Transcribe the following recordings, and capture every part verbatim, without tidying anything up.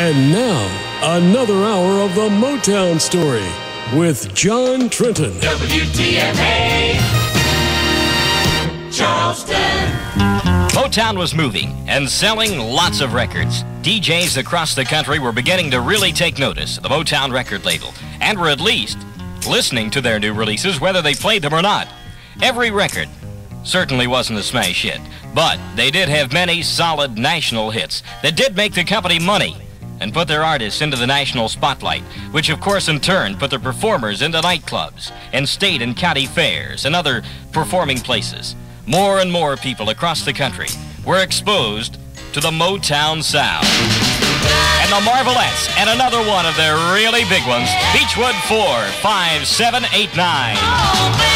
And now, another hour of the Motown Story with John Trenton. W T M A, Charleston. Motown was moving and selling lots of records. D Js across the country were beginning to really take notice of the Motown record label and were at least listening to their new releases, whether they played them or not. Every record certainly wasn't a smash hit, but they did have many solid national hits that did make the company money and put their artists into the national spotlight, which of course in turn put their performers into nightclubs and state and county fairs and other performing places. More and more people across the country were exposed to the Motown sound. And the Marvelettes, and another one of their really big ones, Beachwood four, five, seven, eight, nine. Oh, baby.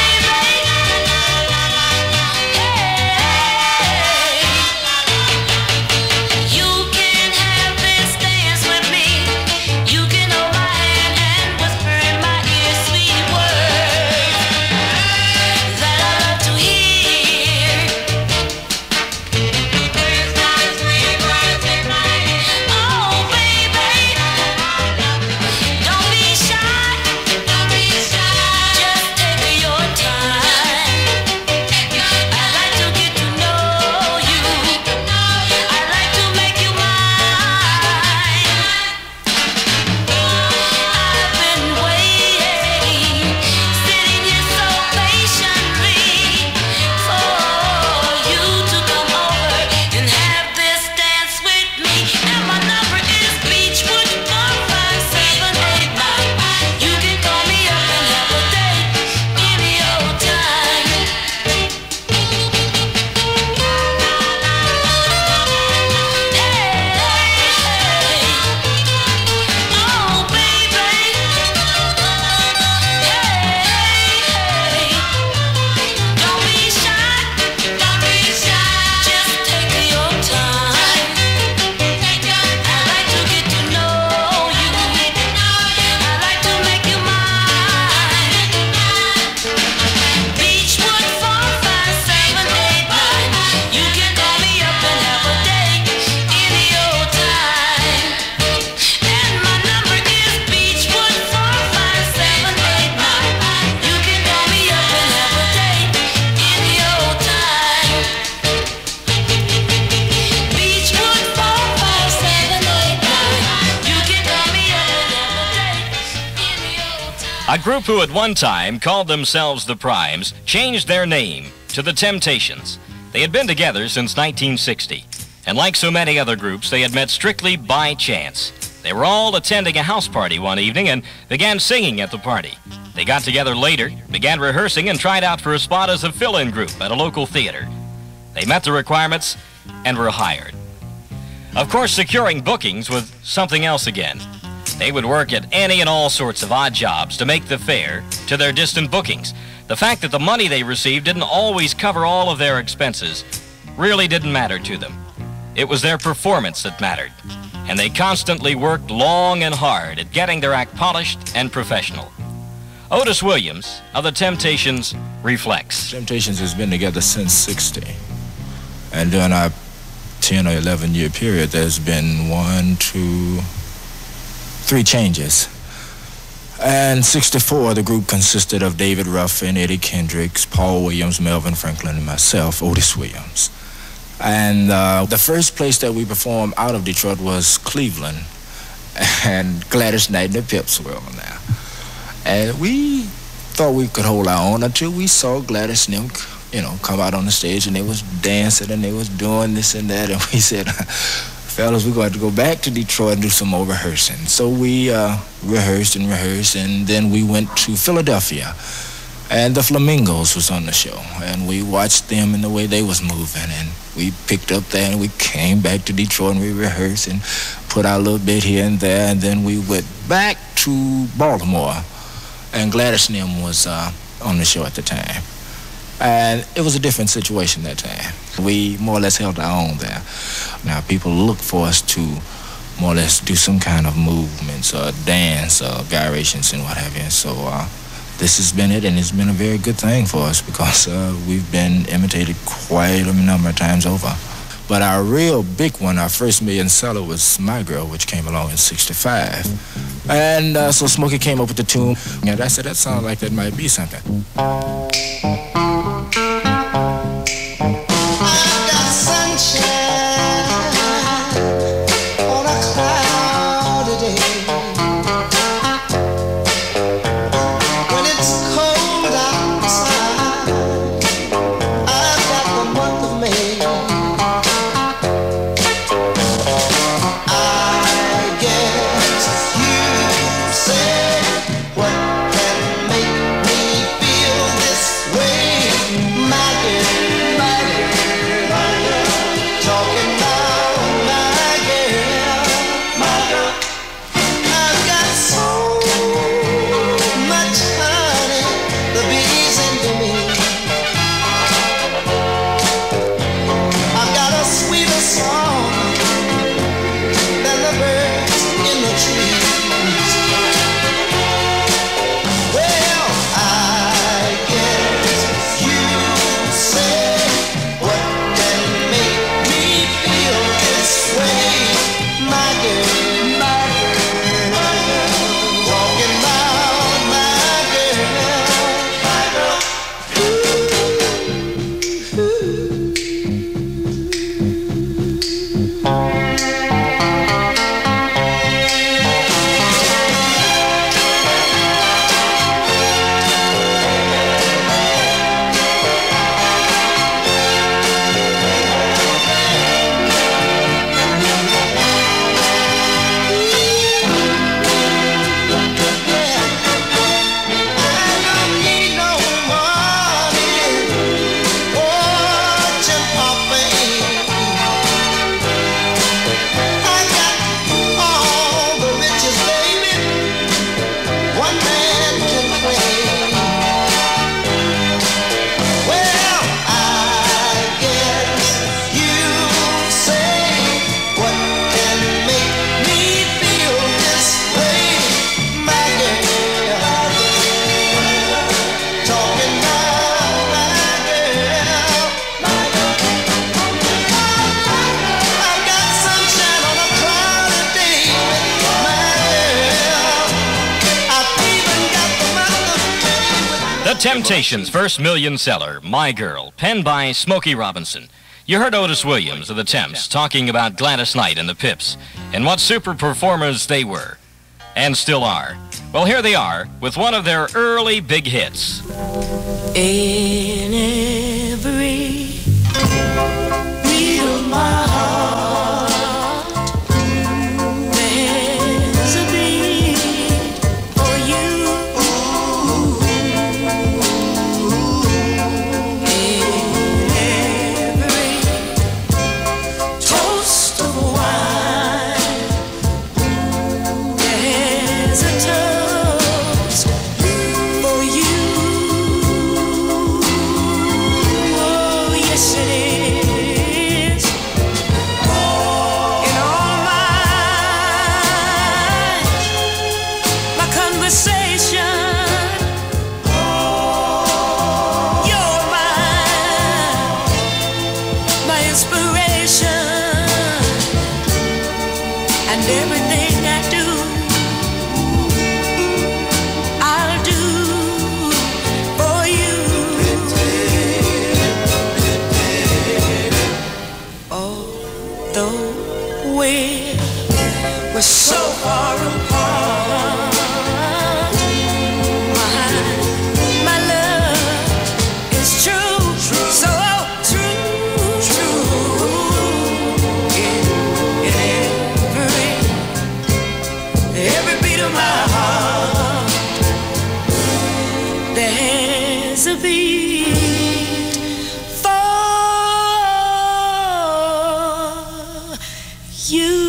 A group who at one time called themselves the Primes changed their name to the Temptations. They had been together since nineteen sixty, and like so many other groups, they had met strictly by chance. They were all attending a house party one evening and began singing at the party. They got together later, began rehearsing, and tried out for a spot as a fill-in group at a local theater. They met the requirements and were hired. Of course, securing bookings was something else again. They would work at any and all sorts of odd jobs to make the fare to their distant bookings. The fact that the money they received didn't always cover all of their expenses really didn't matter to them. It was their performance that mattered, and they constantly worked long and hard at getting their act polished and professional. Otis Williams of the Temptations reflects. Temptations has been together since sixty, and during our ten or eleven year period, there's been one, two, three changes. And sixty-four, the group consisted of David Ruffin, Eddie Kendricks, Paul Williams, Melvin Franklin, and myself, Otis Williams. And uh, the first place that we performed out of Detroit was Cleveland, and Gladys Knight and the Pips were on there. And we thought we could hold our own until we saw Gladys and them, you know, come out on the stage, and they was dancing and they was doing this and that, and we said, fellas, we're going to go back to Detroit and do some more rehearsing. So we uh, rehearsed and rehearsed, and then we went to Philadelphia, and the Flamingos was on the show, and we watched them and the way they was moving, and we picked up there, and we came back to Detroit, and we rehearsed and put our little bit here and there, and then we went back to Baltimore, and Gladys and them was uh, on the show at the time. And it was a different situation that time. We more or less held our own there. Now people look for us to more or less do some kind of movements or dance or gyrations and what have you. So uh, this has been it, and it's been a very good thing for us because uh, we've been imitated quite a number of times over. But our real big one, our first million seller, was My Girl, which came along in sixty-five. And uh, so Smokey came up with the tune, and I said, that sounds like that might be something. Temptations' first million seller, My Girl, penned by Smokey Robinson. You heard Otis Williams of the Temps talking about Gladys Knight and the Pips and what super performers they were, and still are. Well, here they are with one of their early big hits. In every beat of my heart, there's a beat for you. We're so far apart. My, my love is true, true. So true, true. In, in every, every beat of my heart, there's a beat for you.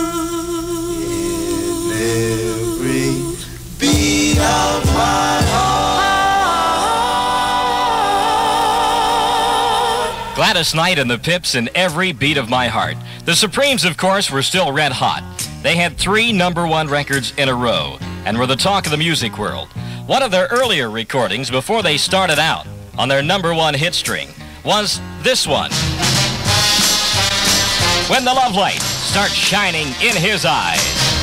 Gladys Knight and the Pips in every beat of my heart. The Supremes, of course, were still red hot. They had three number one records in a row and were the talk of the music world. One of their earlier recordings before they started out on their number one hit string was this one. when the love light starts shining in his eyes.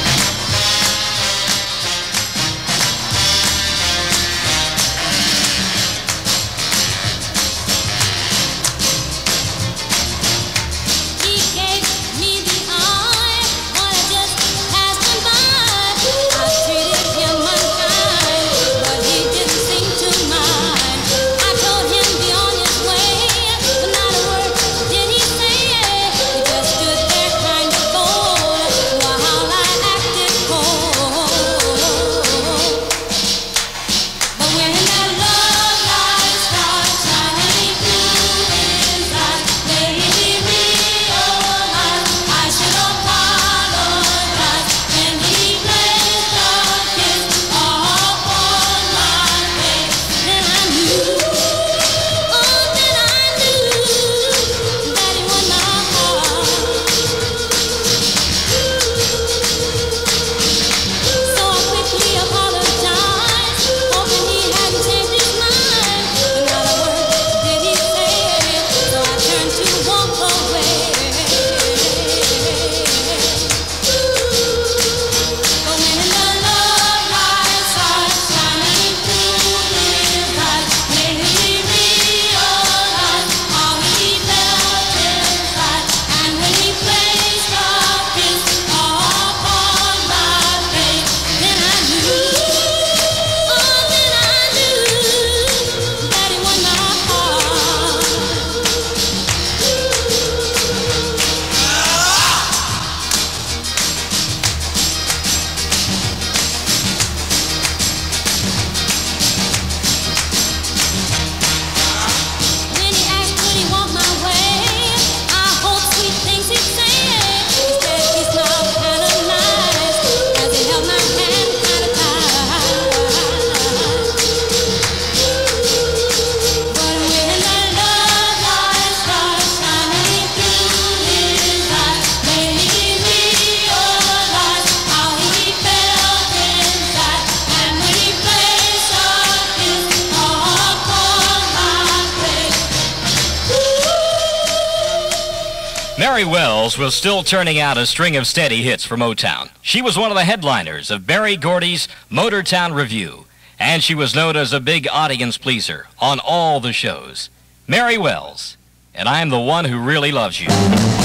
Mary Wells was still turning out a string of steady hits for Motown. She was one of the headliners of Berry Gordy's Motown Review, and she was known as a big audience pleaser on all the shows. Mary Wells, and I'm the one who really loves you.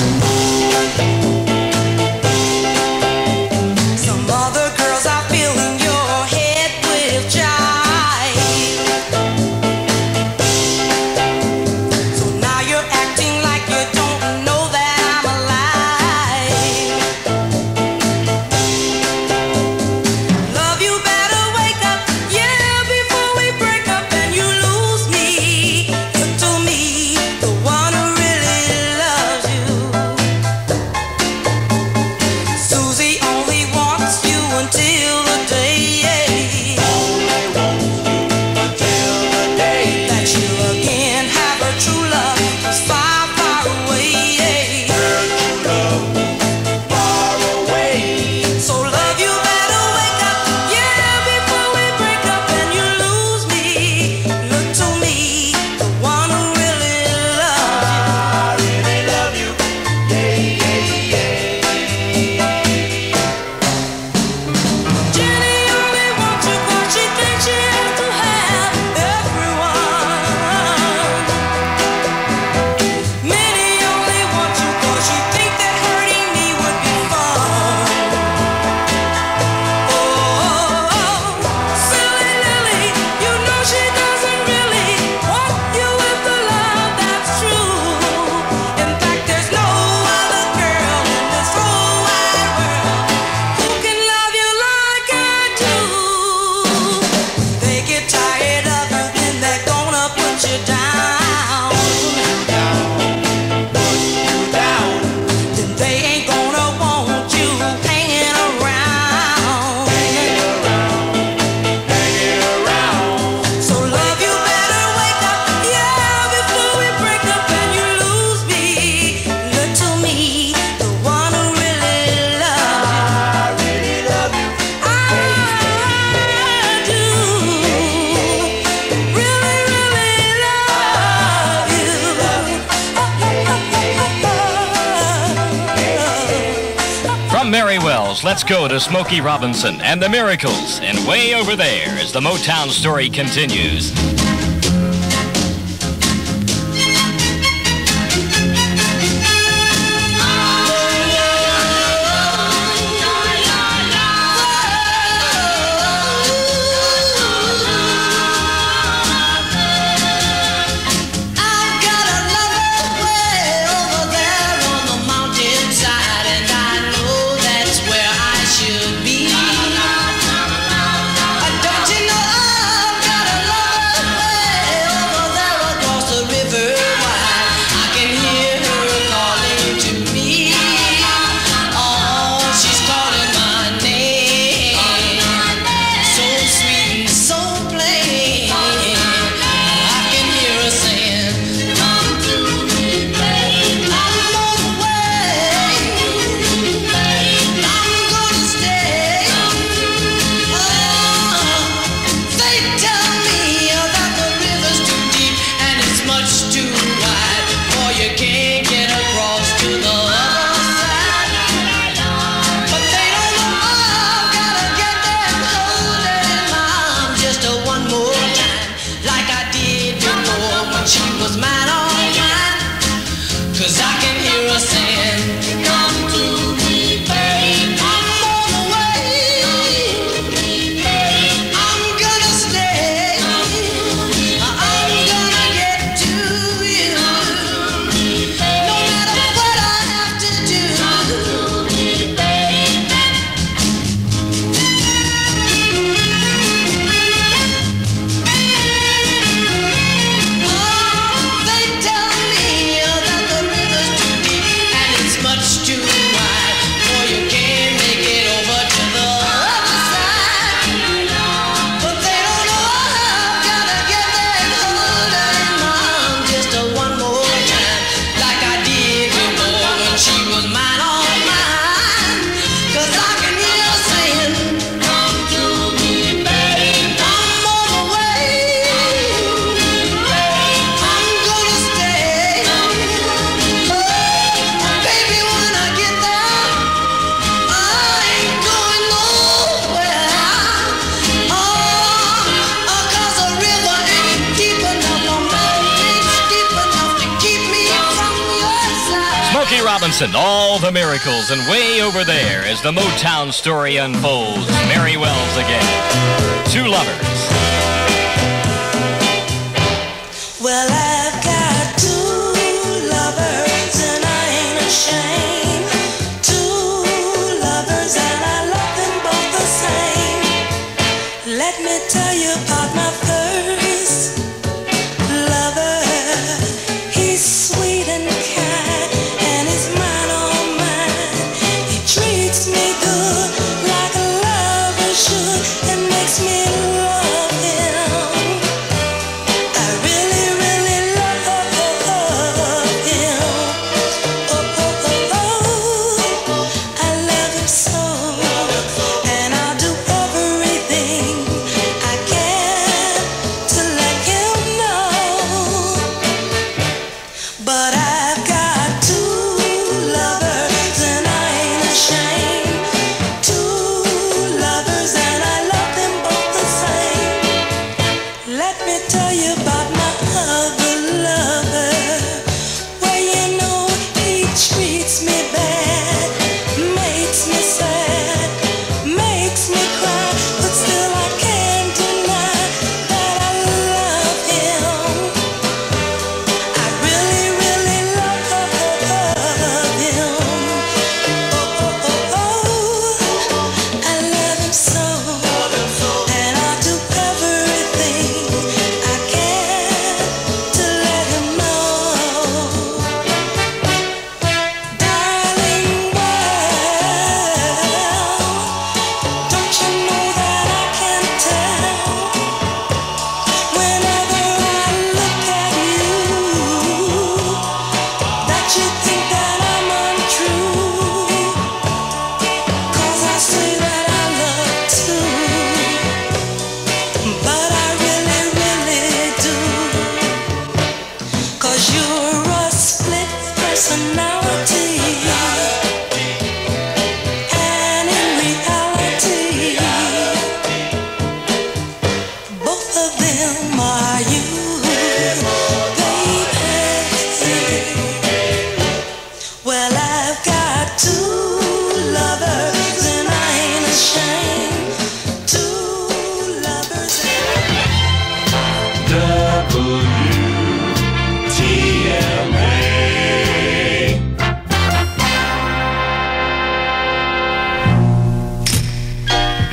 Some other girls are filling your head with jive. So now you're acting like you don't know that I'm alive. Love, you better wake up, yeah, before we break up and you lose me. Look to me, the one who really loves you. From Mary Wells, let's go to Smokey Robinson and the Miracles. And way over there as the Motown Story continues. Robinson, all the miracles, and way over there as the Motown Story unfolds. Mary Wells again. Two lovers. Well, I've got two lovers and I ain't ashamed. Two lovers and I love them both the same. Let me tell you about my first lover. He's sweet and kind and he's mine, all mine. He treats me good like a lover should and makes me love him. I really, really love him. Oh, oh, oh, oh. I love him so, and I'll do everything I can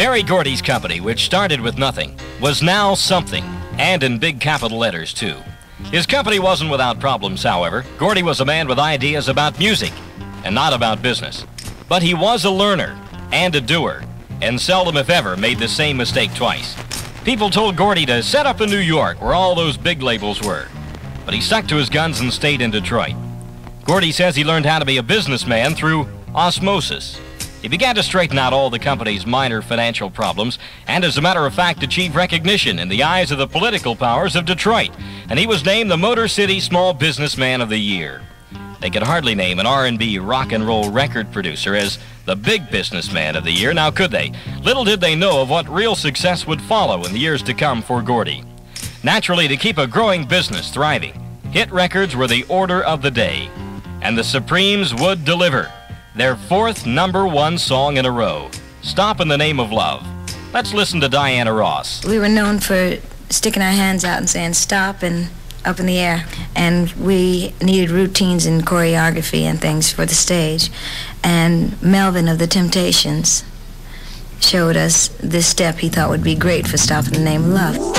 Berry Gordy's company, which started with nothing, was now something, and in big capital letters, too. His company wasn't without problems, however. Gordy was a man with ideas about music and not about business. But he was a learner and a doer, and seldom, if ever, made the same mistake twice. People told Gordy to set up in New York, where all those big labels were. But he stuck to his guns and stayed in Detroit. Gordy says he learned how to be a businessman through osmosis. He began to straighten out all the company's minor financial problems and, as a matter of fact, achieved recognition in the eyes of the political powers of Detroit, and he was named the Motor City Small Businessman of the Year. They could hardly name an R and B rock and roll record producer as the Big Businessman of the Year, now could they? Little did they know of what real success would follow in the years to come for Gordy. Naturally, to keep a growing business thriving, hit records were the order of the day, and the Supremes would deliver their fourth number one song in a row, Stop in the Name of Love. Let's listen to Diana Ross. We were known for sticking our hands out and saying stop and up in the air, and we needed routines and choreography and things for the stage, and Melvin of the Temptations showed us this step he thought would be great for Stop in the Name of Love.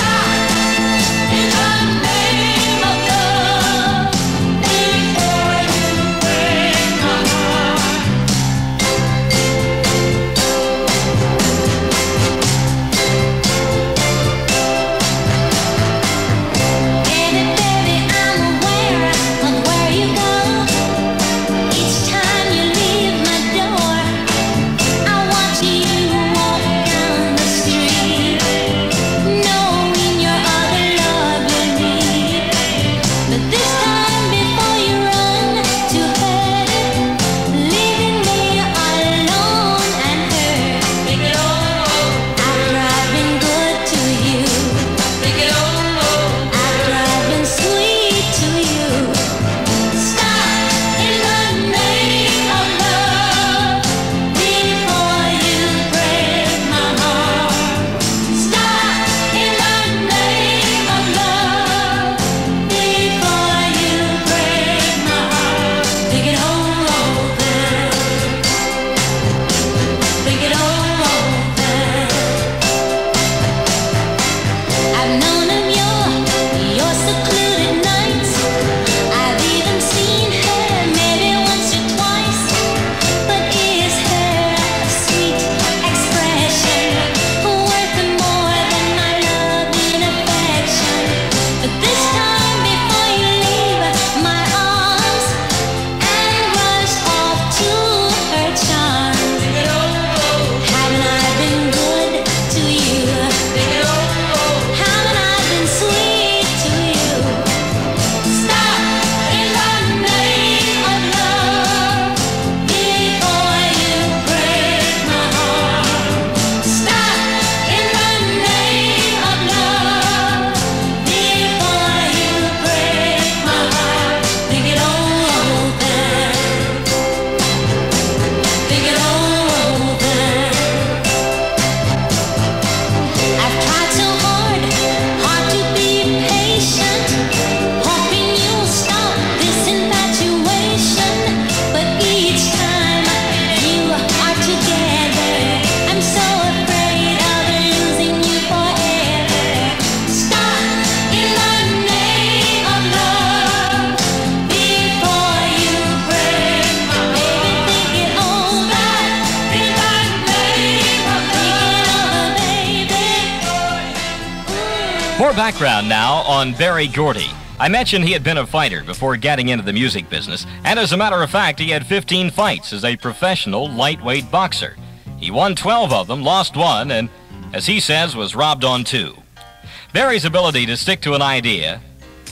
More background now on Berry Gordy. I mentioned he had been a fighter before getting into the music business, and as a matter of fact, he had fifteen fights as a professional lightweight boxer. He won twelve of them, lost one, and, as he says, was robbed on two. Berry's ability to stick to an idea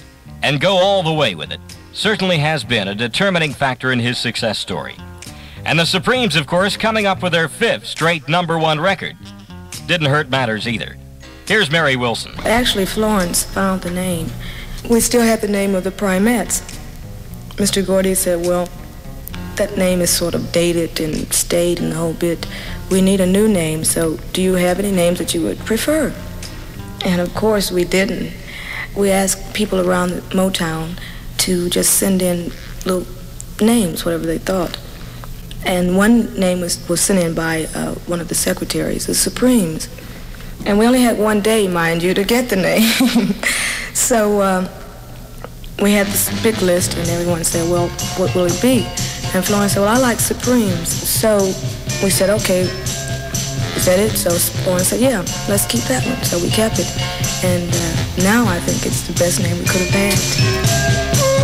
and go all the way with it certainly has been a determining factor in his success story. And the Supremes, of course, coming up with their fifth straight number one record. Didn't hurt matters either. Here's Mary Wilson. Actually, Florence found the name. We still had the name of the Primettes. Mister Gordy said, well, that name is sort of dated and stayed and the whole bit. We need a new name, so do you have any names that you would prefer? And of course, we didn't. We asked people around Motown to just send in little names, whatever they thought. And one name was, was sent in by uh, one of the secretaries, the Supremes. And we only had one day, mind you, to get the name. So uh, we had this big list, and everyone said, well, what will it be? And Florence said, well, I like Supremes. So we said, okay, is that it? So Florence said, yeah, let's keep that one. So we kept it. And uh, now I think it's the best name we could have had.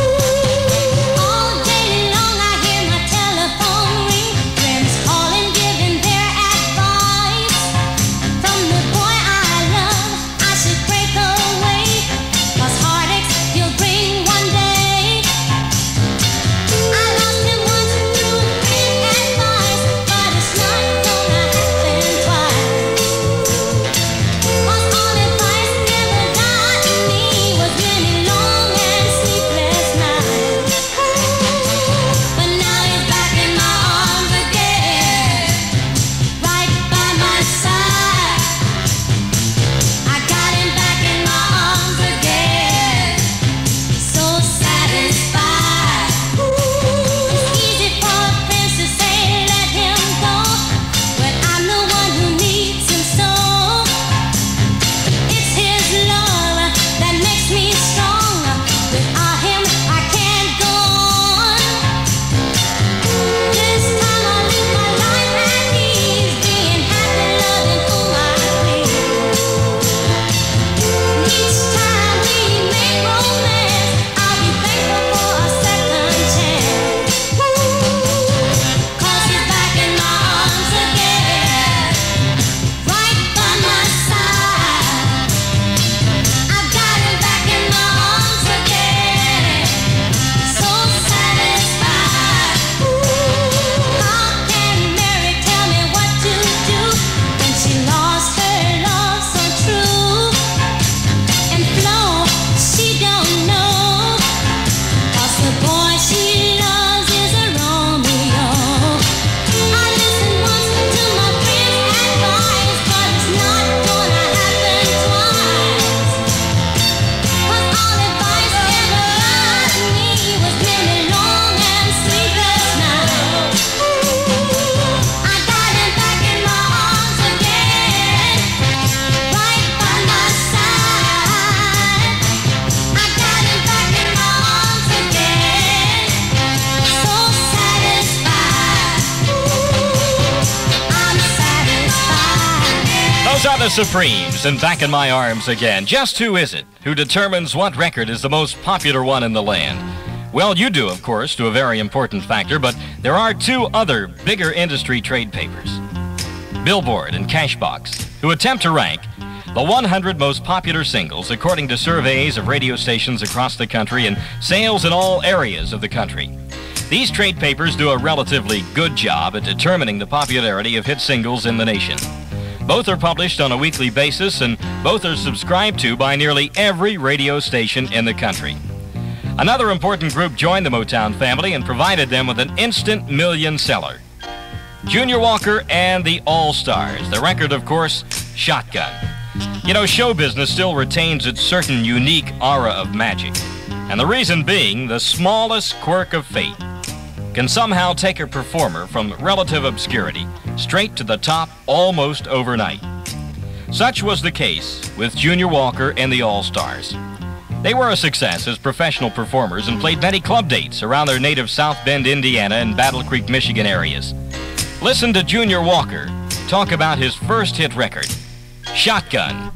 The Supremes and Back in My Arms Again. Just who is it who determines what record is the most popular one in the land? Well, you do, of course, to a very important factor, but there are two other bigger industry trade papers, Billboard and Cashbox, who attempt to rank the one hundred most popular singles according to surveys of radio stations across the country and sales in all areas of the country. These trade papers do a relatively good job at determining the popularity of hit singles in the nation. Both are published on a weekly basis, and both are subscribed to by nearly every radio station in the country. Another important group joined the Motown family and provided them with an instant million seller. Junior Walker and the All-Stars. The record, of course, Shotgun. You know, show business still retains its certain unique aura of magic. And the reason being, the smallest quirk of fate can somehow take a performer from relative obscurity straight to the top almost overnight. Such was the case with Junior Walker and the All-Stars. They were a success as professional performers and played many club dates around their native South Bend, Indiana and Battle Creek, Michigan areas. Listen to Junior Walker talk about his first hit record, Shotgun.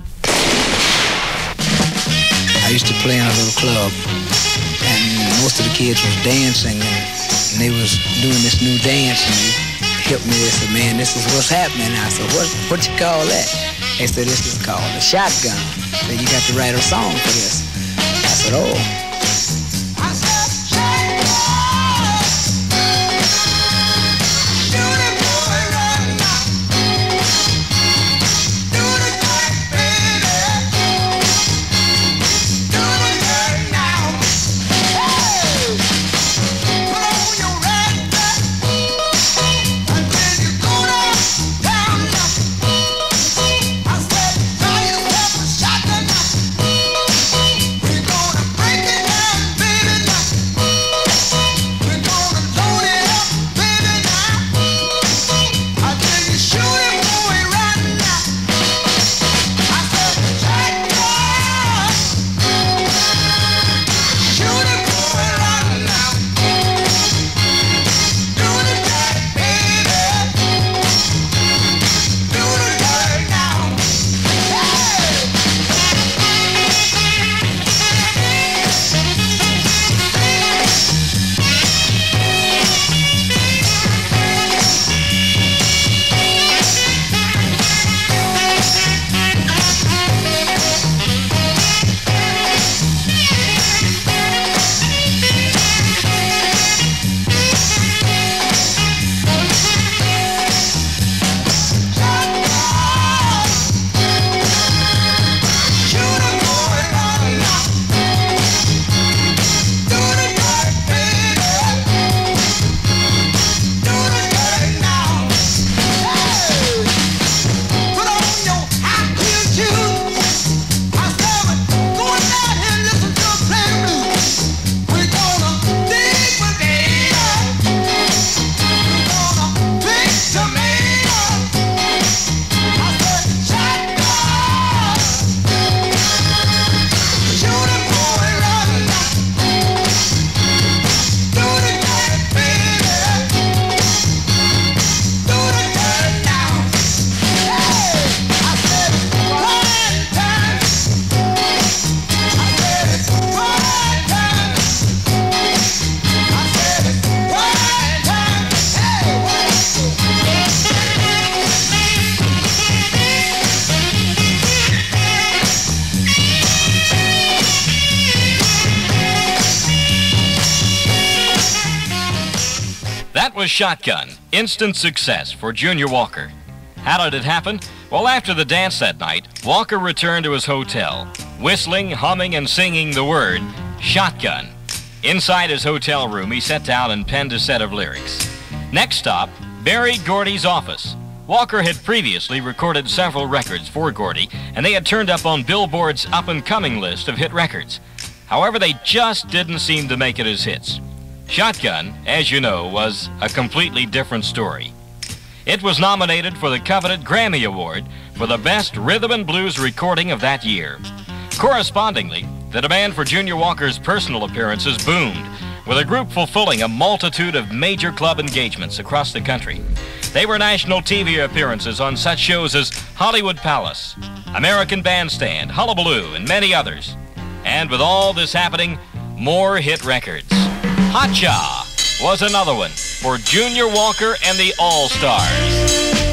I used to play in a little club, and most of the kids was dancing, and, and they was doing this new dance, and they helped me. They said, man, this is what's happening. I said, what what you call that? They said, this is called a shotgun. They said, you got to write a song for this. I said, oh. Break it was Shotgun, instant success for Junior Walker. How did it happen? Well, after the dance that night, Walker returned to his hotel, whistling, humming, and singing the word, Shotgun. Inside his hotel room, he sat down and penned a set of lyrics. Next stop, Berry Gordy's office. Walker had previously recorded several records for Gordy, and they had turned up on Billboard's up-and-coming list of hit records. However, they just didn't seem to make it as hits. Shotgun, as you know, was a completely different story. It was nominated for the coveted Grammy Award for the best rhythm and blues recording of that year. Correspondingly, the demand for Junior Walker's personal appearances boomed, with a group fulfilling a multitude of major club engagements across the country. They were national T V appearances on such shows as Hollywood Palace, American Bandstand, Hullabaloo, and many others. And with all this happening, more hit records. Hot Cha was another one for Junior Walker and the All-Stars.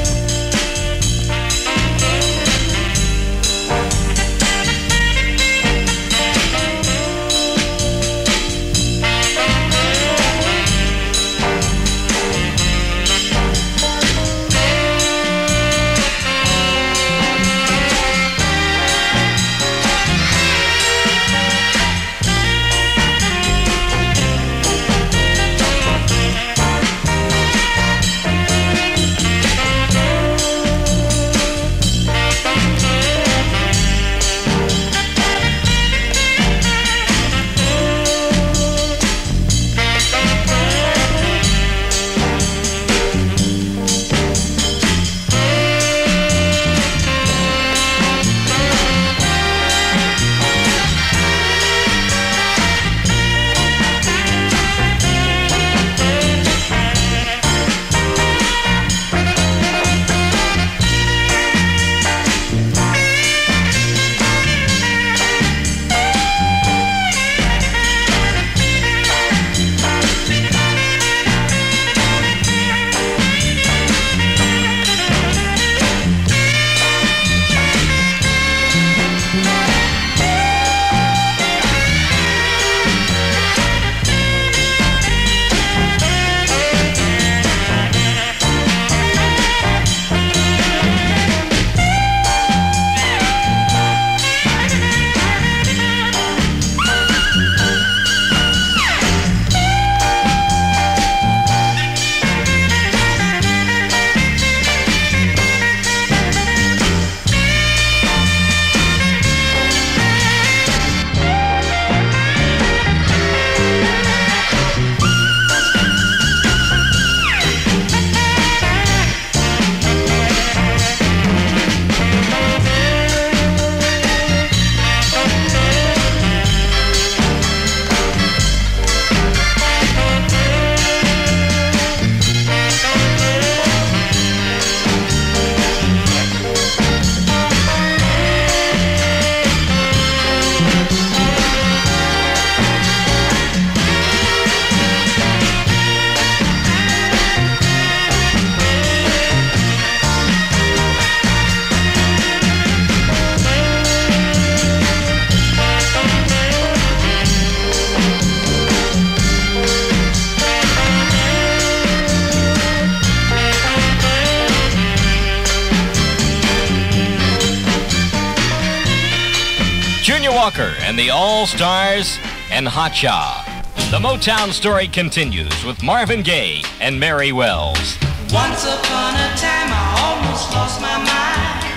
Walker and the All-Stars and Hot Cha. The Motown Story continues with Marvin Gaye and Mary Wells. Once upon a time I almost lost my mind.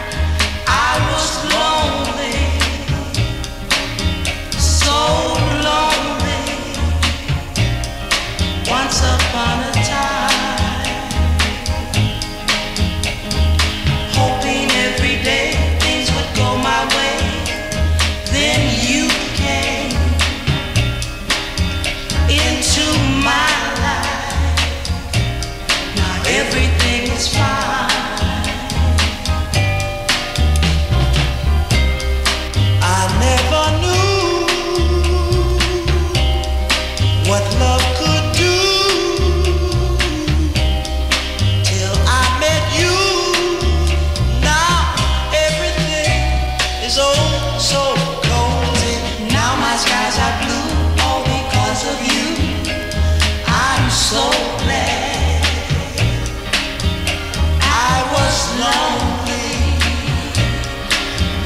I was lonely, so lonely. Once upon a time, hoping every day things would go my way. Then you came into my life. Now everything is fine.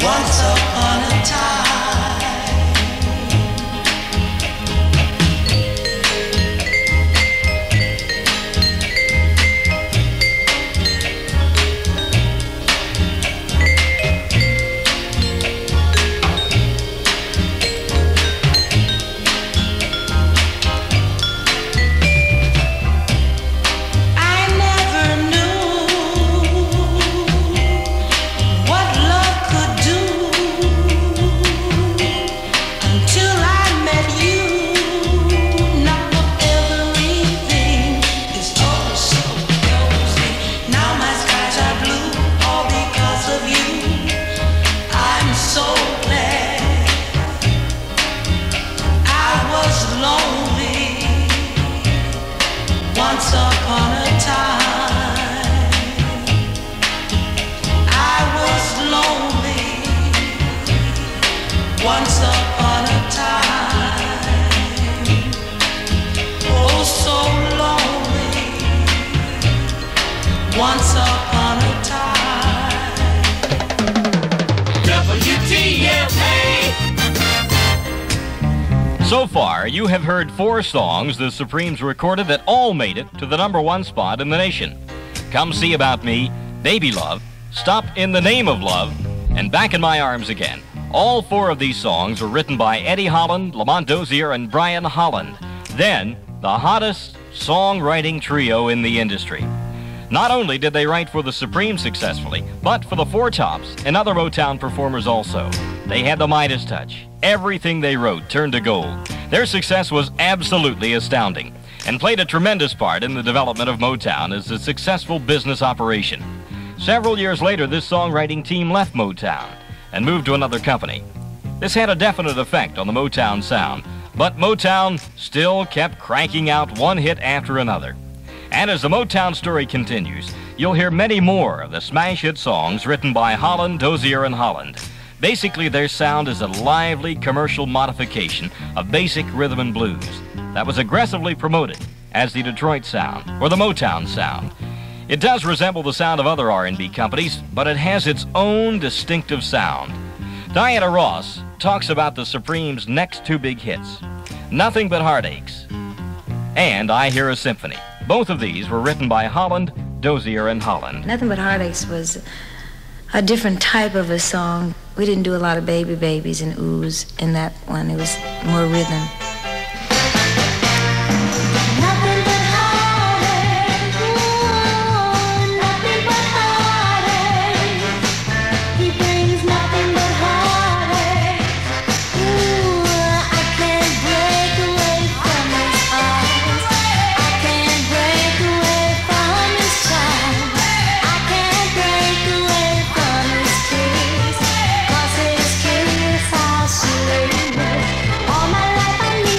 Once upon a time. Once upon a time, oh so lonely. Once upon a time. W T M A. So far, you have heard four songs the Supremes recorded that all made it to the number one spot in the nation. Come See About Me, Baby Love, Stop in the Name of Love, and Back in My Arms Again. All four of these songs were written by Eddie Holland, Lamont Dozier, and Brian Holland. Then, the hottest songwriting trio in the industry. Not only did they write for the Supremes successfully, but for the Four Tops and other Motown performers also. They had the Midas touch. Everything they wrote turned to gold. Their success was absolutely astounding and played a tremendous part in the development of Motown as a successful business operation. Several years later, this songwriting team left Motown and moved to another company. This had a definite effect on the Motown sound, but Motown still kept cranking out one hit after another. And as the Motown story continues, you'll hear many more of the smash hit songs written by Holland, Dozier, and Holland. Basically, their sound is a lively commercial modification of basic rhythm and blues that was aggressively promoted as the Detroit sound or the Motown sound. It does resemble the sound of other R and B companies, but it has its own distinctive sound. Diana Ross talks about the Supremes' next two big hits, Nothing But Heartaches and I Hear a Symphony. Both of these were written by Holland, Dozier, and Holland. Nothing But Heartaches was a different type of a song. We didn't do a lot of baby babies and oohs in that one. It was more rhythm. All my life I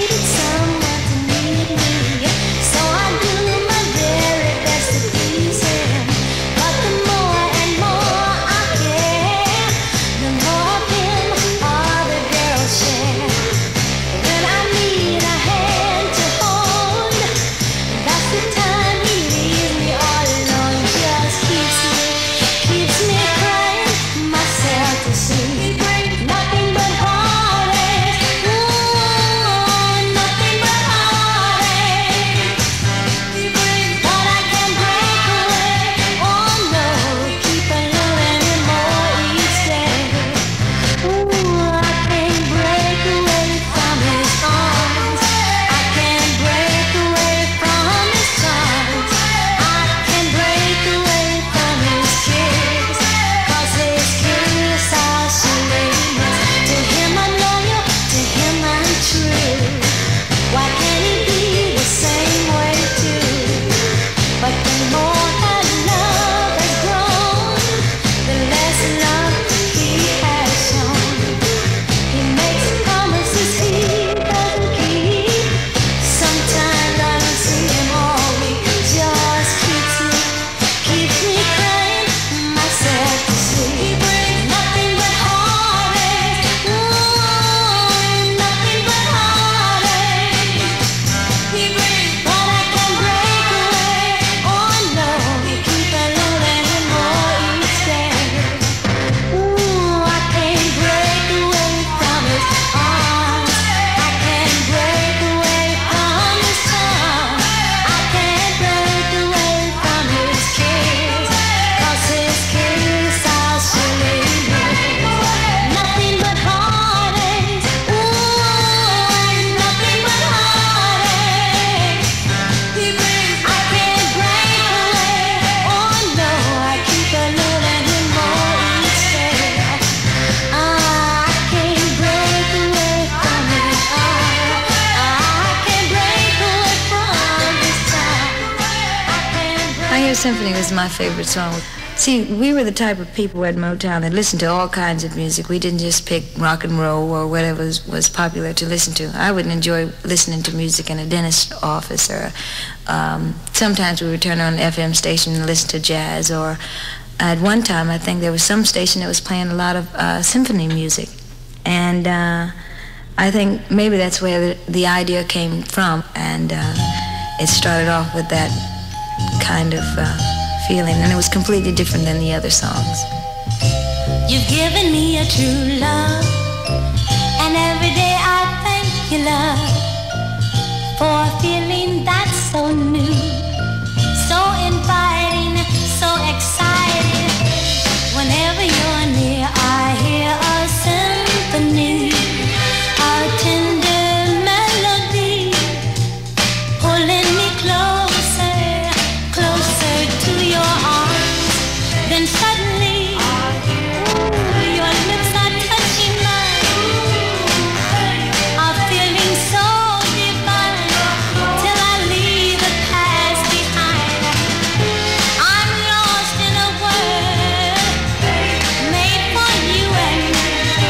Symphony was my favorite song. See, we were the type of people at Motown that listened to all kinds of music. We didn't just pick rock and roll or whatever was, was popular to listen to. I would enjoy listening to music in a dentist's office, or um, sometimes we would turn on an F M station and listen to jazz, or at one time I think there was some station that was playing a lot of uh, symphony music. And uh, I think maybe that's where the, the idea came from, and uh, it started off with that kind of uh, feeling, and it was completely different than the other songs. You've given me a true love, and every day I thank you, love, for a feeling that's so new, so inviting, so exciting. Whenever you're near, I hear a symphony, a tender melody, pulling me closer, closer to your arms. Then suddenly, ooh, your lips are touching mine, a feeling so divine, till I leave the past behind. I'm lost in a world made for you and me.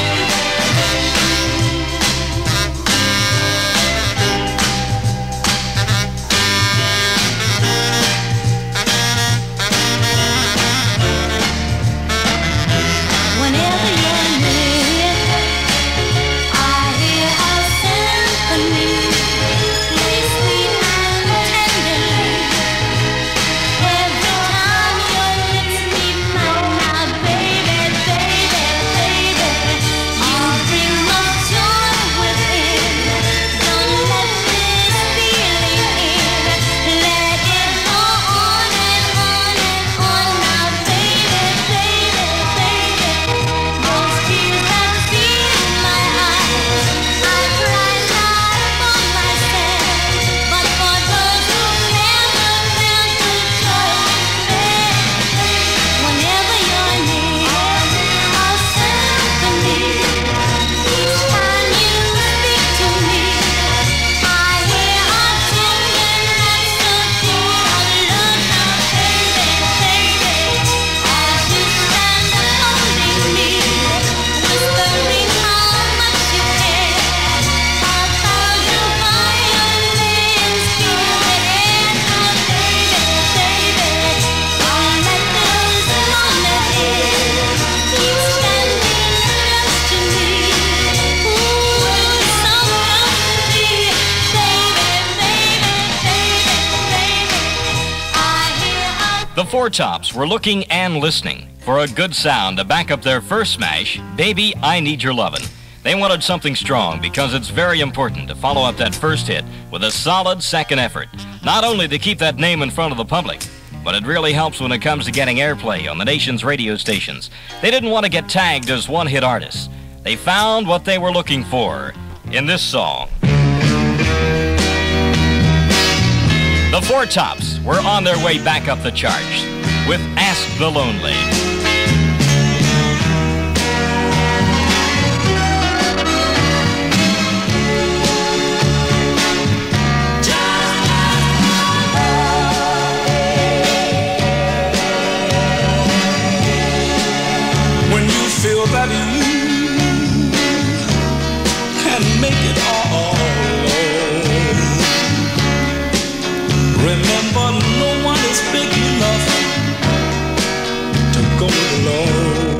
Whenever you're near, I hear a symphony, sweet, sweet and tenderly. Every time your lips meet mine, now baby, baby, baby, you bring my joy within. Don't let this feeling in. Let it go on and on and on. Now baby, baby, baby, those tears that fill my eyes, I cry not for myself, but for those who never felt the joy we felt. Whenever you're near, a symphony. Each time you speak to me, I hear a tender melody of love. Now baby, baby, as you stand holding me, whispering how much you care, a thousand violins fill the air. Now baby, baby, don't let those melodies keep standing close to me. Ooh, so close to me, baby, baby, baby, baby. I hear a The Four Tops were looking and listening for a good sound to back up their first smash, Baby, I Need Your Lovin'. They wanted something strong because it's very important to follow up that first hit with a solid second effort, not only to keep that name in front of the public, but it really helps when it comes to getting airplay on the nation's radio stations. They didn't want to get tagged as one-hit artists. They found what they were looking for in this song. The Four Tops were on their way back up the charts with Ask the Lonely. When you feel that you can make it all alone, remember no one is big enough to go it alone.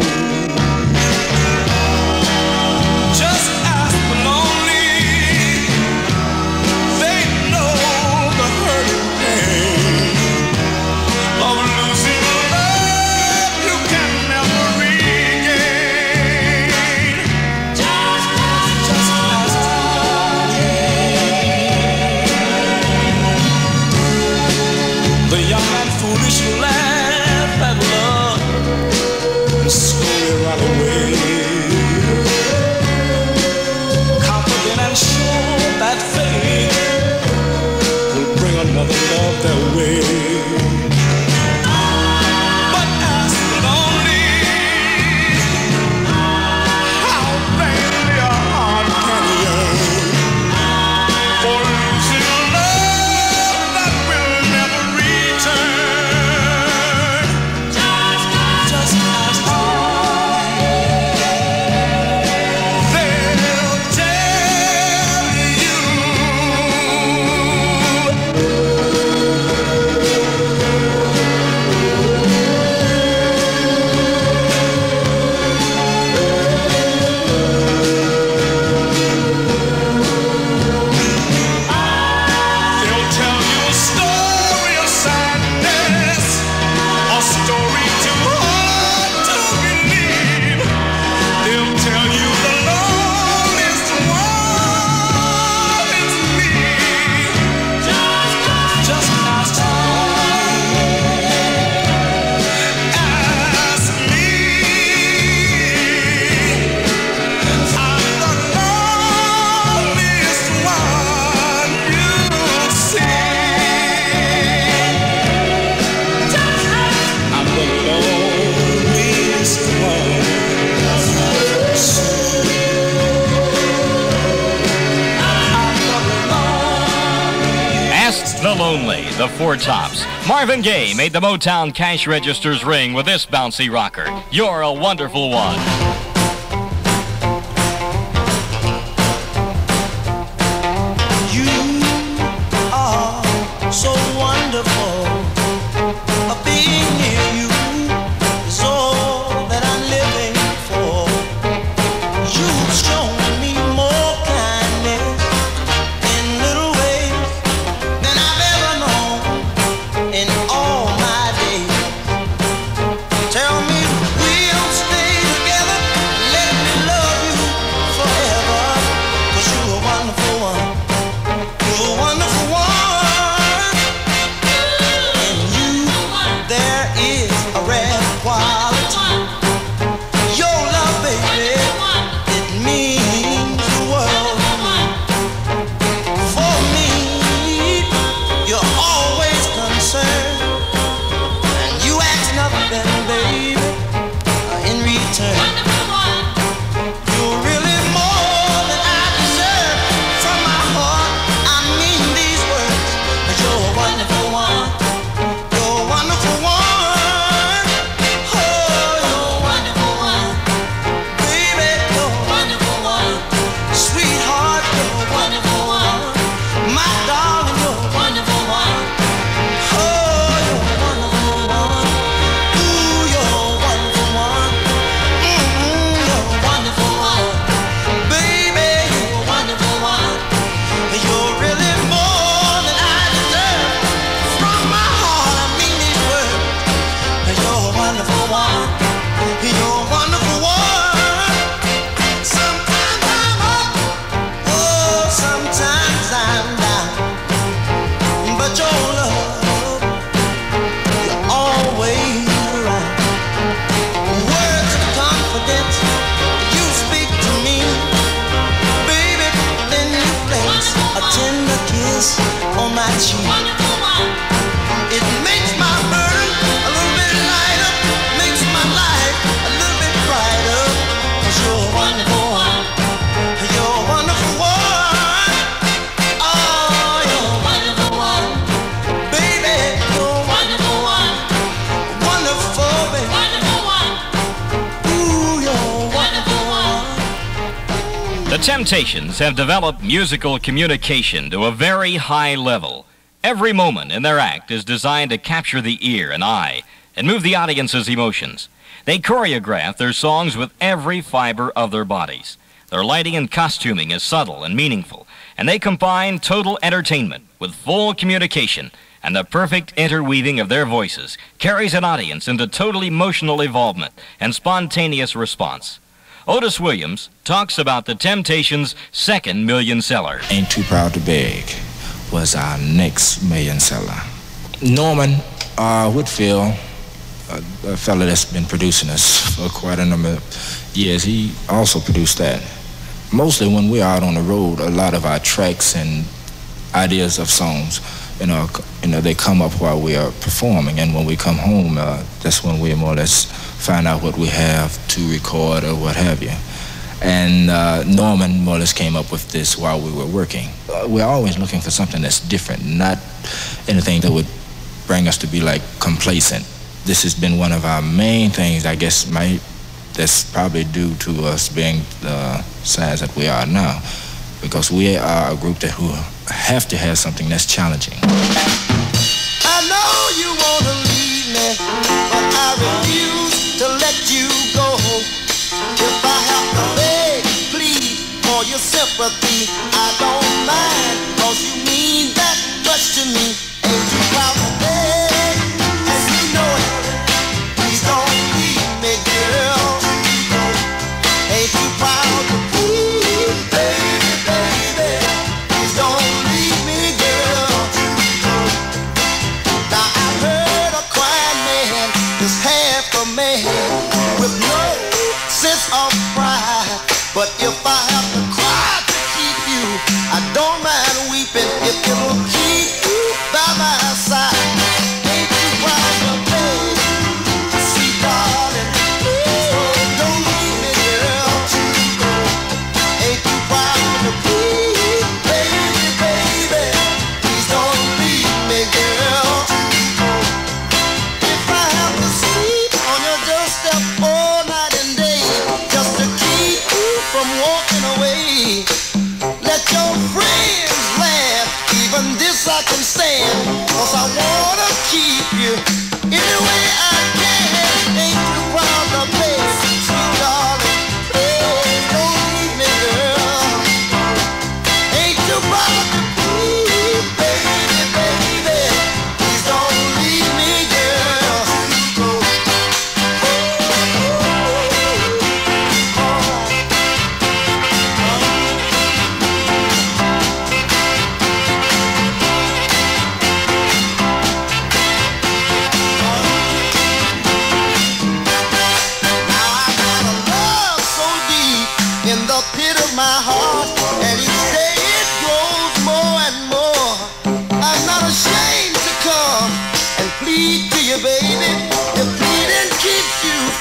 Just ask the lonely, they know the hurt and pain of losing a love you can never regain. Just ask, just ask this one. Ask the Lonely, the Four Tops. Marvin Gaye made the Motown cash registers ring with this bouncy rocker. You're a Wonderful One. You are so wonderful. Being near you is all that I'm living for. You've shown me more kindness in little ways than I've ever known in all my days. Tell me we'll stay together, let me love you forever. 'Cause you're a wonderful one. You're a wonderful one. There is a rare quality. Your love, baby, it means the world to me. For me, you're always concerned, and you ask nothing, baby, in return. You're really more than I deserve. From my heart, I mean these words. You're a wonderful one. You're a wonderful one. Oh, you're a wonderful one. Baby, you're a wonderful one. Sweetheart, you're a wonderful one. My darling, you're a wonderful one. Oh, you're a wonderful one. Ooh, you're a wonderful one. Mm-hmm, you're a wonderful one. Baby, you're a wonderful one. You're really more than I deserve. From my heart, I mean these words. You're a wonderful one. You're a wonderful one. Sometimes I'm up, oh, sometimes I'm down. But your love, you're always around. Words of confidence, you speak to me, baby. Then you place a tender kiss on my cheek. It makes my burden a little bit lighter, makes my life a little bit brighter. 'Cause you're a wonderful one. You're a wonderful one. Oh, you're a wonderful one. Baby, you're a wonderful one. Wonderful, baby. Ooh, you're a wonderful one. The Temptations have developed musical communication to a very high level. Every moment in their act is designed to capture the ear and eye and move the audience's emotions. They choreograph their songs with every fiber of their bodies. Their lighting and costuming is subtle and meaningful, and they combine total entertainment with full communication, and the perfect interweaving of their voices carries an audience into total emotional involvement and spontaneous response. Otis Williams talks about the Temptations' second million seller. Ain't Too Proud to Beg was our next million seller. Norman uh, Whitfield, a, a fellow that's been producing us for quite a number of years, he also produced that. Mostly when we're out on the road, a lot of our tracks and ideas of songs, you know, you know, they come up while we are performing, and when we come home, uh, that's when we more or less find out what we have to record or what have you. And uh, Norman more or less came up with this while we were working. Uh, we're always looking for something that's different, not anything that would bring us to be like complacent. This has been one of our main things, I guess, my, that's probably due to us being the size that we are now, because we are a group that who have to have something that's challenging. I know you want to leave me, but I refuse to let you go. If I have to beg, plead for your sympathy, I don't mind, 'cause you mean that much to me. Ain't you proud to beg, and you know it. Please don't leave me, girl. Ain't you proud to plead, baby, baby? Please don't leave me, girl.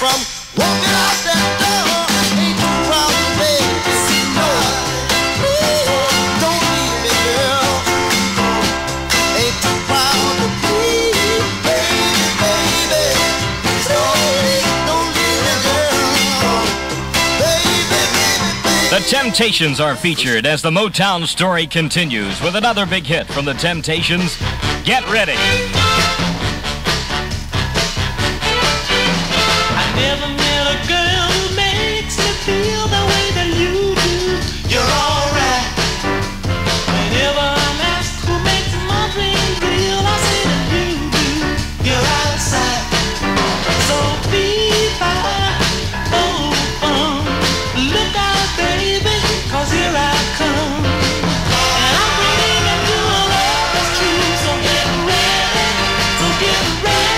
from walking out that door. Ain't too proud to beg to see no. Don't leave me, girl. Ain't too proud to please, baby, baby. Don't leave me, girl. Baby, baby, baby. The Temptations are featured as the Motown Story continues with another big hit from the Temptations. Get ready. Never met a girl who makes me feel the way that you do. You're alright. Whenever I'm asked who makes my dreams real, I say that you do. You're outside. So be fine. Oh, fun. Look out, baby, 'cause here I come. And I'm bringing you a love that's true. So get ready. So get ready.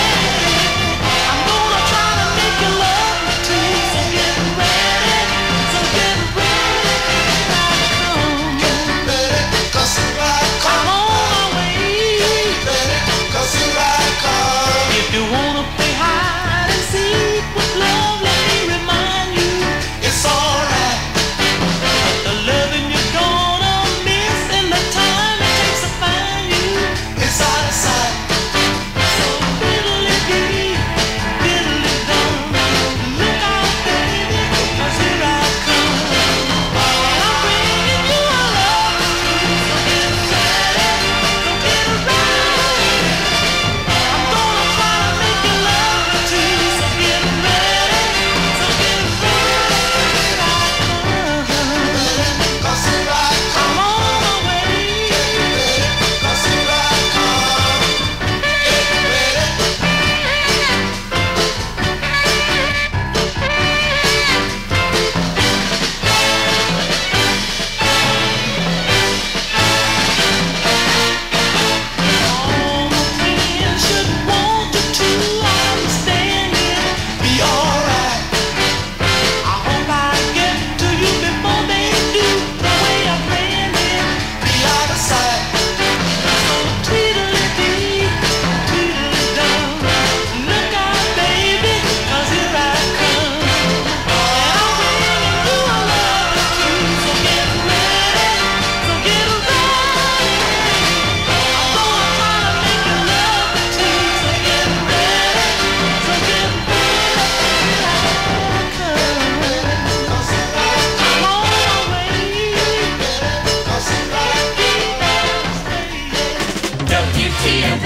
W T M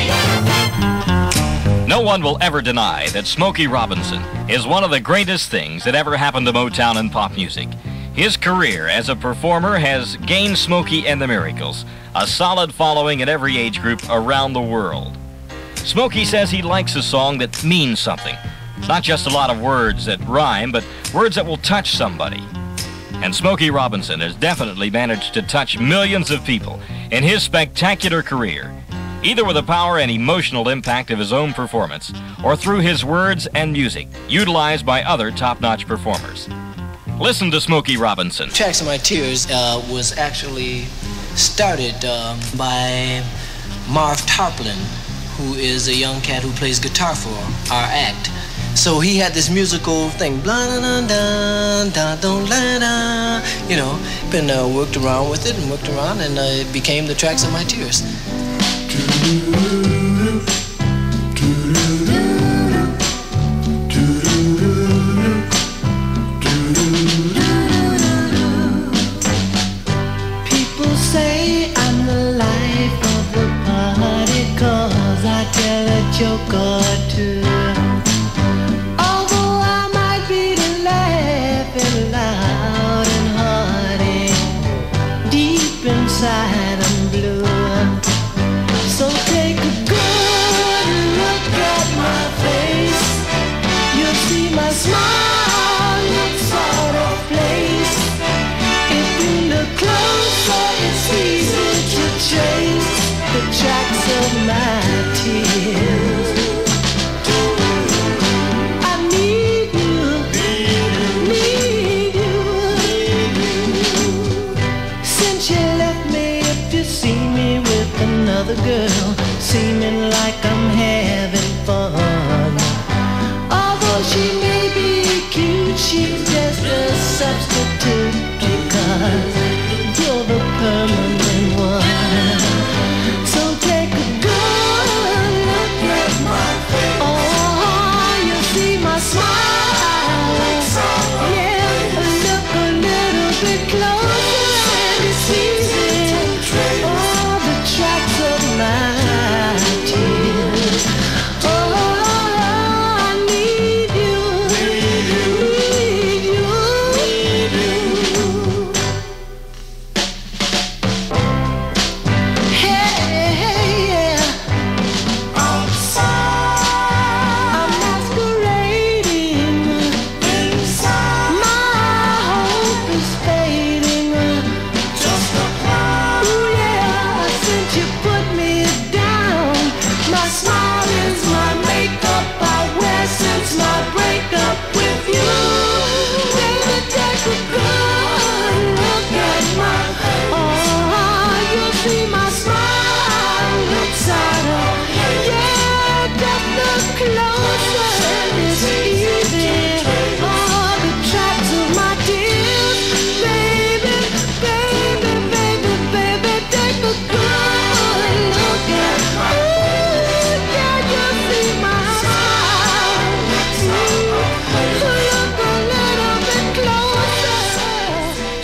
A. No one will ever deny that Smokey Robinson is one of the greatest things that ever happened to Motown and pop music. His career as a performer has gained Smokey and the Miracles a solid following in every age group around the world. Smokey says he likes a song that means something. It's not just a lot of words that rhyme, but words that will touch somebody. And Smokey Robinson has definitely managed to touch millions of people in his spectacular career, either with the power and emotional impact of his own performance or through his words and music, utilized by other top-notch performers. Listen to Smokey Robinson. Tracks of My Tears uh, was actually started uh, by Marv Tarplin, who is a young cat who plays guitar for our act. So he had this musical thing, blah, da, da, da, da, da, da, you know, been uh, worked around with it and worked around, and uh, it became the Tracks of My Tears. People say I'm the life of the party 'cause I tell a joke or two. Although I might be laughing loud and hearty, deep inside I'm blue. So take a good look at my face. You'll see my smile looks out of place. If you look closer, it's easy to trace the tracks of my tears. I need you, need you. Since you left me, if you see me with another girl, seeming like I'm having fun, although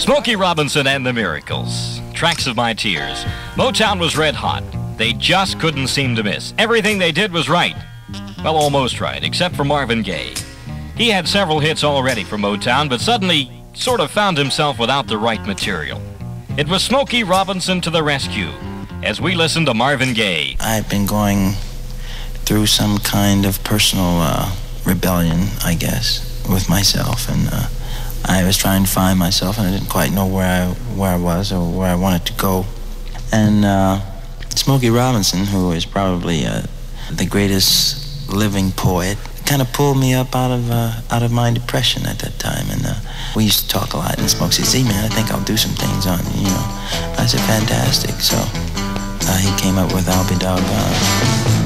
Smokey Robinson and the Miracles. Tracks of My Tears. Motown was red hot. They just couldn't seem to miss. Everything they did was right. Well, almost right, except for Marvin Gaye. He had several hits already for Motown, but suddenly sort of found himself without the right material. It was Smokey Robinson to the rescue as we listen to Marvin Gaye. I've been going through some kind of personal uh, rebellion, I guess, with myself, and uh, I was trying to find myself, and I didn't quite know where I where I was or where I wanted to go. And uh, Smokey Robinson, who is probably uh, the greatest living poet, kind of pulled me up out of uh, out of my depression at that time. And uh, we used to talk a lot, and Smokey said, "See, man, I think I'll do some things on you, you know." I said, "Fantastic." So uh, he came up with "I'll Be Doggone."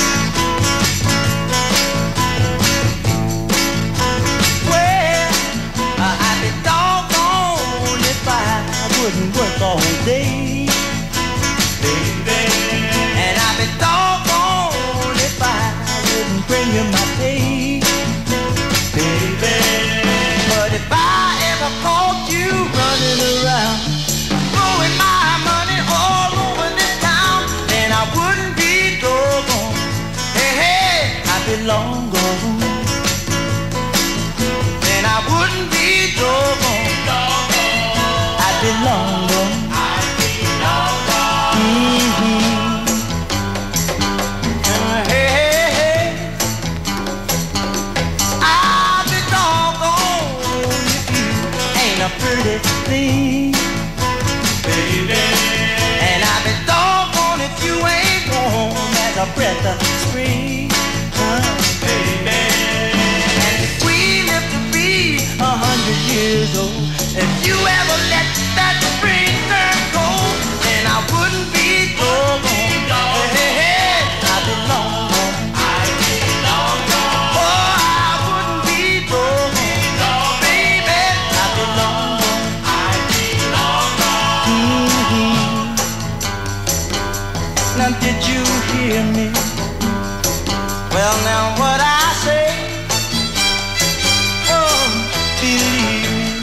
Wouldn't work all day, baby, and I'd be doggone if I wouldn't bring you my pay, baby. But if I ever caught you running around, blowing my money all over this town, then I wouldn't be doggone. Hey, hey, I'd be long gone. Then I wouldn't be doggone. Long gone. I'd be long gone. Mm-hmm. Uh, hey, hey, hey. I'd be doggone if you ain't a pretty thing, baby. And I'd be doggone if you ain't warm as a breath of spring, uh, baby. And if we live to be a hundred years old, if you ever let that spring turn cold, then I wouldn't be doggone. Hey, hey, hey, I'd be long gone. I'd be long gone. Oh, I wouldn't be doggone. Baby, I'd be long gone. I'd be long gone. Mm-hmm. Now did you hear me? Well, now what I say, oh, believe.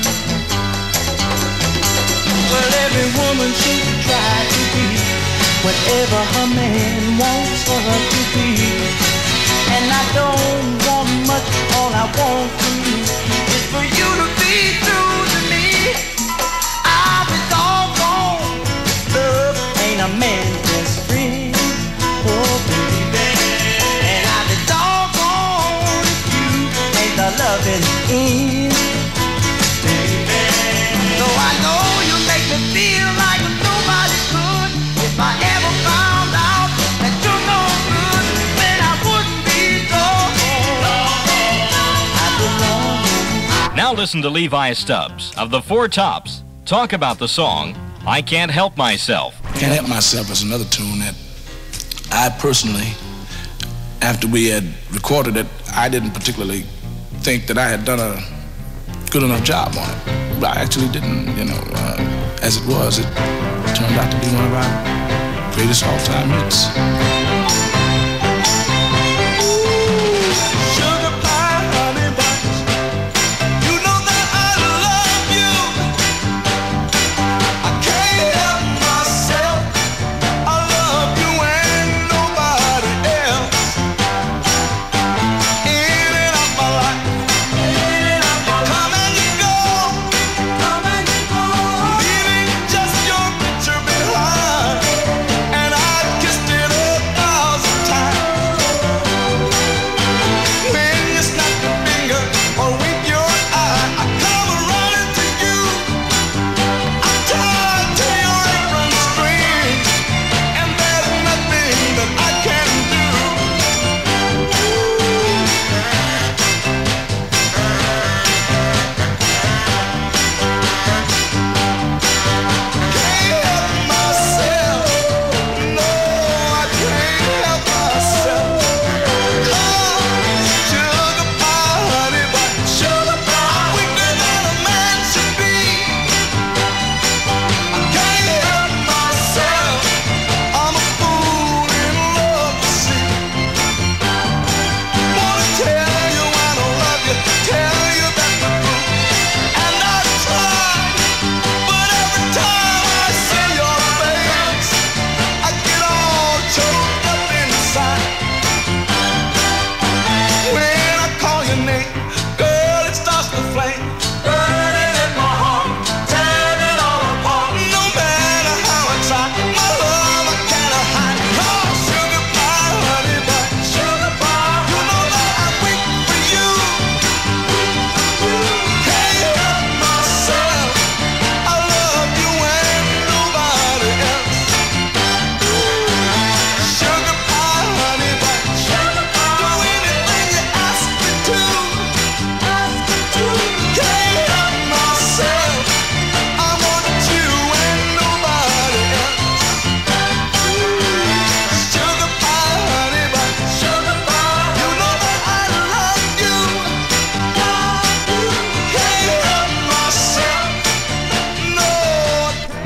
Well, every woman should try to be whatever her man wants for her to be. And I don't want much, all I want from you is for you to be true to me. I'll be doggone, love ain't a man's best friend, oh baby. And I'll be doggone if you ain't the loving end, baby. So I know me feel like nobody could. If I ever found out that you're no good, then I wouldn't be doggone. Now listen to Levi Stubbs of the Four Tops talk about the song I Can't Help Myself. Can't Help Myself is another tune that I personally, after we had recorded it, I didn't particularly think that I had done a good enough job on it. But I actually didn't, you know. Uh, As it was, it turned out to be one of our greatest all-time hits. Sugar pie, honey buns, you know that I love you. I can't help myself. I love you and nobody else. In and out my life, in and out my life. Come and you go, come and you go. Just your picture behind, and I kissed it up.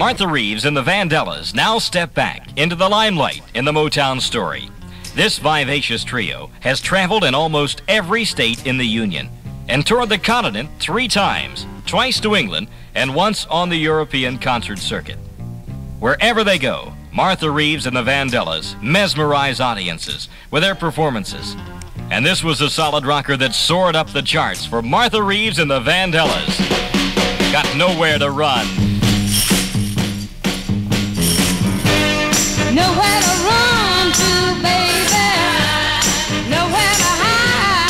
Martha Reeves and the Vandellas now step back into the limelight in the Motown Story. This vivacious trio has traveled in almost every state in the Union and toured the continent three times, twice to England and once on the European concert circuit. Wherever they go, Martha Reeves and the Vandellas mesmerize audiences with their performances. And this was a solid rocker that soared up the charts for Martha Reeves and the Vandellas. Got Nowhere to Run. Nowhere to run to, baby. Nowhere to hide.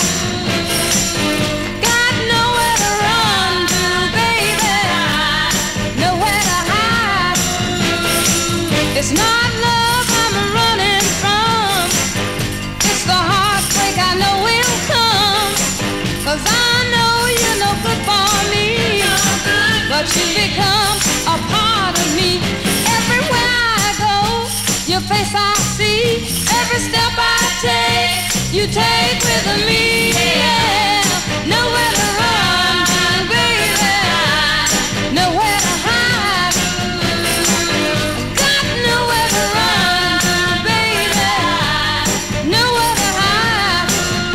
Got nowhere to run to, baby. Nowhere to hide. It's not love I'm running from. It's the heartbreak I know will come. 'Cause I know you're no good for me. But you become a part of me. Everywhere I go, your face I see. Every step I take, you take with me. Yeah. Nowhere to run to, baby. Nowhere to hide. Got nowhere to run to, baby. Nowhere to hide.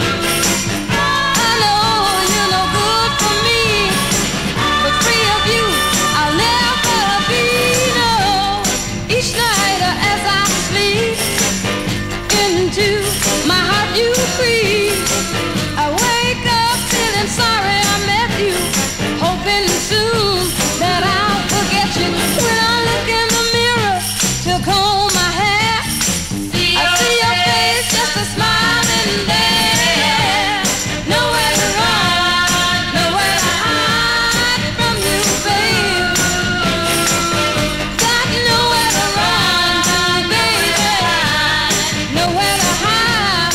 I know you're no good for me. But free of you, I'll never be. No. Each night as I sleep, into my heart you creep. I wake up feeling sorry I met you, hoping soon that I'll forget you. When I look in the mirror to comb my hair, I see your face, just a smiling there. Nowhere to run, nowhere to hide from you, babe. Got nowhere to run to, baby. Nowhere to hide.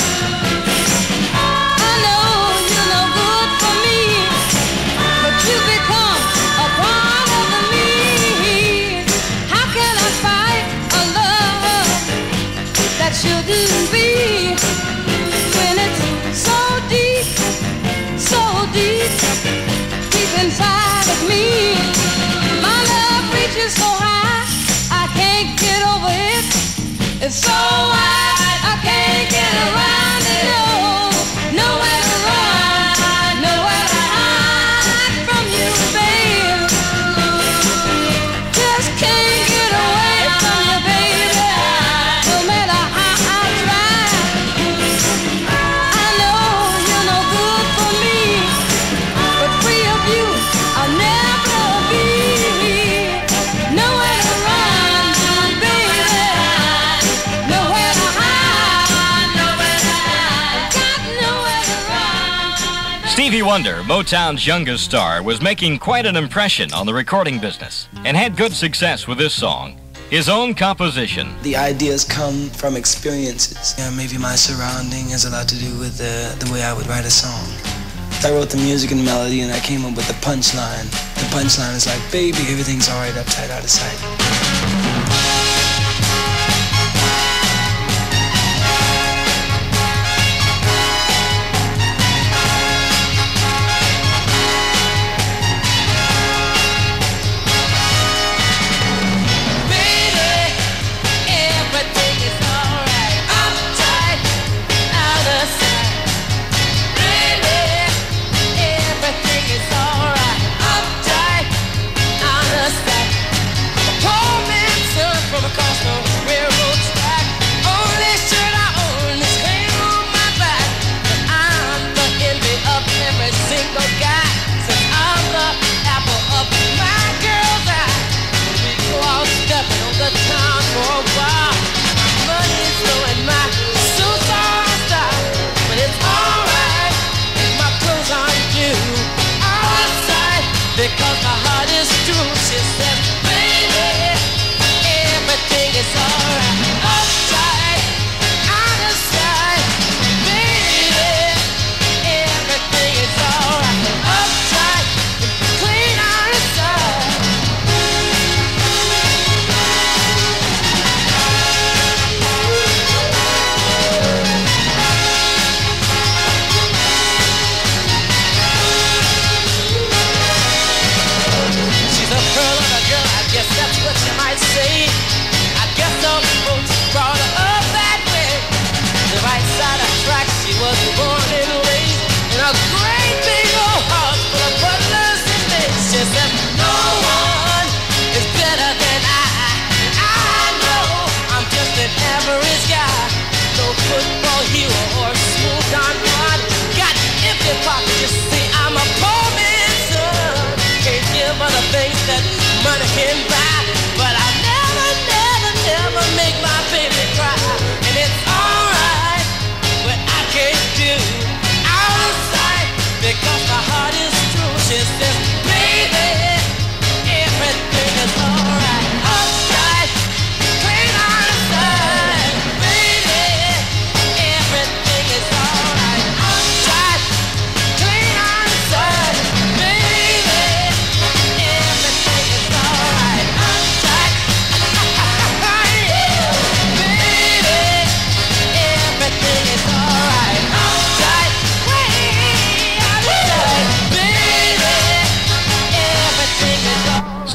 I know you're no good for me, but you become a part of me. How can I fight a love that shouldn't be, when it's so deep, so deep, deep inside of me? My love reaches so high, I can't get over it. It's so wide, I can't get around it. Oh, nowhere to run, nowhere to hide from you, babe. Just can't get away from you, baby. No matter how I try, I know you're no good for me. But free of you, I'll never be. Nowhere to run to, baby. Nowhere to hide. Nowhere to hide. Got nowhere to run. Stevie Wonder, Motown's youngest star, was making quite an impression on the recording business and had good success with this song, his own composition. The ideas come from experiences. Yeah, maybe my surrounding has a lot to do with the, the way I would write a song. I wrote the music and the melody, and I came up with the punchline. The punchline is like, baby, everything's all right uptight, out of sight. Everything is alright. Uptight, out of sight. Baby, everything is alright. Uptight, out of sight. A poor man's son from across the railroad track. Only shirt I own is clean on my back. But I'm the envy of every single guy. Since I'm the apple of my girl's eye. We go out stepping on the town for a while. Money's blowing, my suits are style, but it's alright if my clothes aren't new. Outside, because my heart is true. She says, baby, everything is alright. Uptight, out of sight. Baby, everything is alright. Uptight, clean out of sight. She's a pearl of a girl.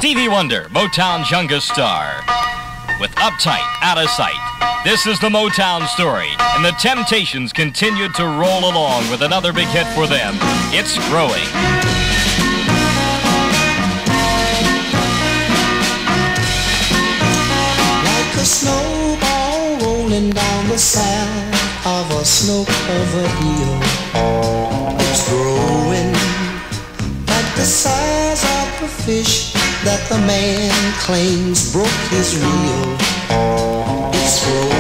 Stevie Wonder, Motown's youngest star, with Uptight, Out of Sight. This is the Motown Story, and the Temptations continued to roll along with another big hit for them. It's Growing. Like a snowball rolling down the side of a snow-covered hill, it's growing like the size of a fish that the man claims broke his reel. It's growing